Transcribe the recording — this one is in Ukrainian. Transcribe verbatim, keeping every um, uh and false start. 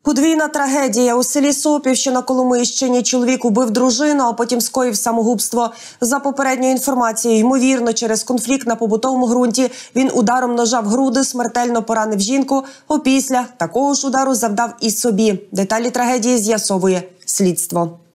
Подвійна трагедія. У селі Сопів, що на Коломийщині, чоловік убив дружину, а потім скоїв самогубство. За попередньою інформацією, ймовірно, через конфлікт на побутовому ґрунті він ударом ножа в груди смертельно поранив жінку, опісля такого ж удару завдав і собі. Деталі трагедії з'ясовує слідство.